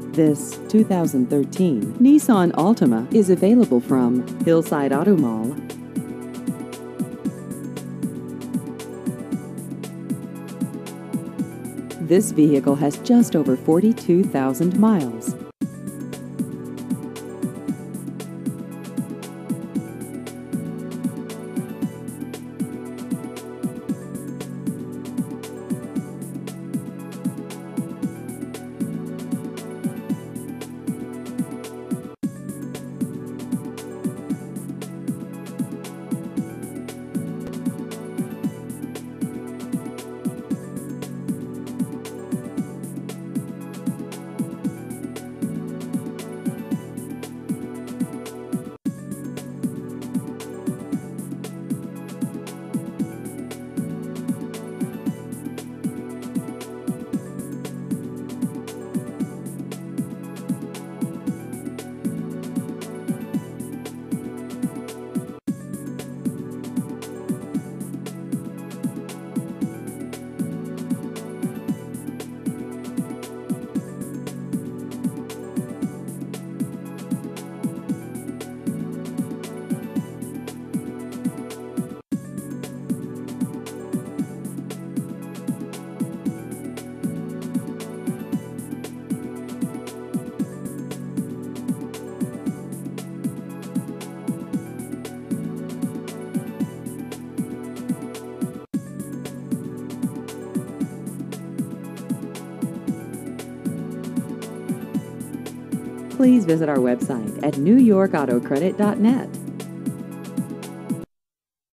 This 2013 Nissan Altima is available from Hillside Auto Mall. This vehicle has just over 42,000 miles. Please visit our website at newyorkautocredit.net.